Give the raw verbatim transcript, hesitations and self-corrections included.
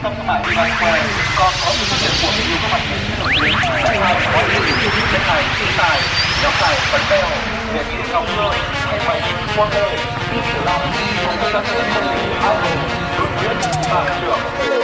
tâm thương mại Viva Square còn có sự xuất hiện của nhiều các mặt hàng nổi tiếng tại hai có địa điểm trên này khí tài, nước tài, bánh bèo, địa chỉ ngọc lương, hay vậy, quân đời, Tử Long, cùng với các sự kiện áp dụng, đối quyết, và trưởng.